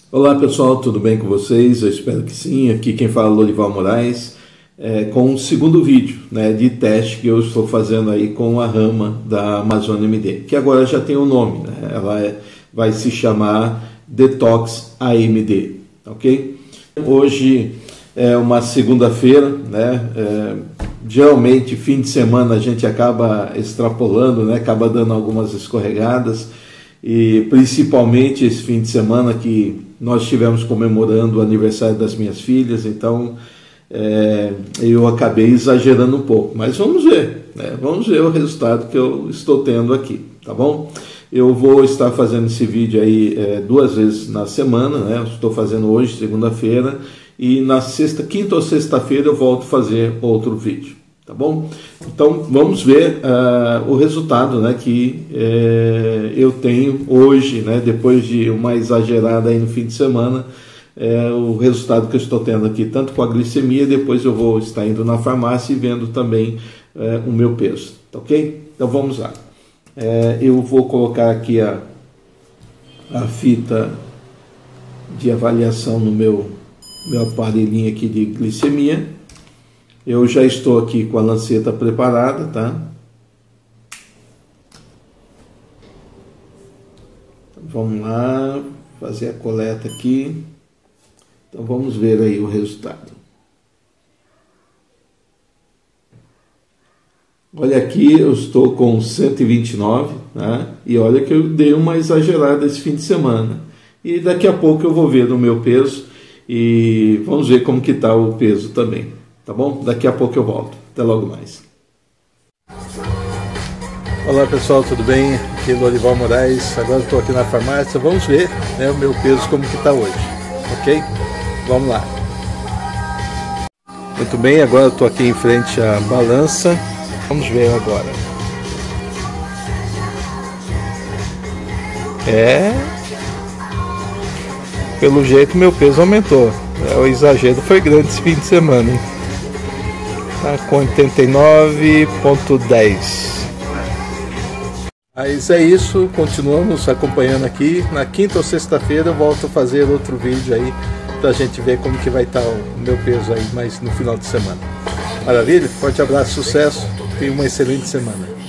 Olá pessoal, tudo bem com vocês? Eu espero que sim. Aqui quem fala é Lorival Moraes, com o segundo vídeo, de teste que eu estou fazendo aí com a rama da Amazônia MD, que agora já tem um nome, ela vai se chamar Detox AMD, ok? Hoje é uma segunda-feira, geralmente fim de semana a gente acaba extrapolando, acaba dando algumas escorregadas, e principalmente esse fim de semana que nós estivemos comemorando o aniversário das minhas filhas, então eu acabei exagerando um pouco, mas vamos ver, vamos ver o resultado que eu estou tendo aqui, tá bom? Eu vou estar fazendo esse vídeo aí 2 vezes na semana, eu estou fazendo hoje, segunda-feira, e na quinta ou sexta-feira eu volto a fazer outro vídeo, tá bom? Então vamos ver o resultado que eu tenho hoje, depois de uma exagerada aí no fim de semana, o resultado que eu estou tendo aqui, tanto com a glicemia, depois eu vou estar indo na farmácia e vendo também o meu peso, tá ok? Então vamos lá. Eu vou colocar aqui a fita de avaliação no meu aparelhinho aqui de glicemia. Eu já estou aqui com a lanceta preparada, tá? Vamos lá, fazer a coleta aqui. Então vamos ver aí o resultado. Olha aqui, eu estou com 129, e olha que eu dei uma exagerada esse fim de semana. E daqui a pouco eu vou ver o meu peso e vamos ver como que está o peso também, tá bom? Daqui a pouco eu volto. Até logo mais. Olá pessoal, tudo bem? Aqui é o Lorival Moraes, agora estou aqui na farmácia, vamos ver o meu peso como que está hoje, ok? Vamos lá. Muito bem, agora eu estou aqui em frente à balança. Vamos ver agora. Pelo jeito meu peso aumentou. O exagero foi grande esse fim de semana, hein? Tá com 89,10. Mas é isso, continuamos acompanhando aqui. Na quinta ou sexta-feira eu volto a fazer outro vídeo aí pra gente ver como que vai estar o meu peso aí, mas no final de semana. Maravilha? Forte abraço, sucesso e uma excelente semana.